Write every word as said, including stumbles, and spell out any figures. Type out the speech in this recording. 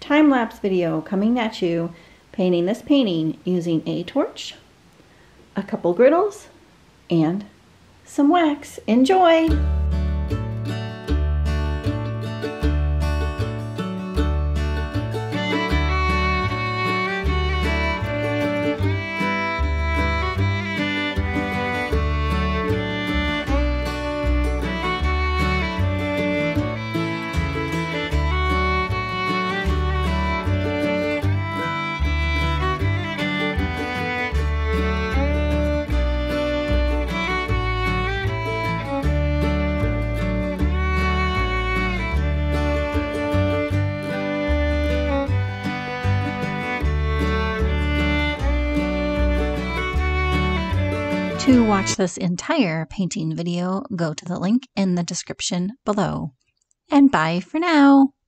time-lapse video coming at you, painting this painting using a torch, a couple griddles, and some wax. Enjoy! To watch this entire painting video, go to the link in the description below. And bye for now!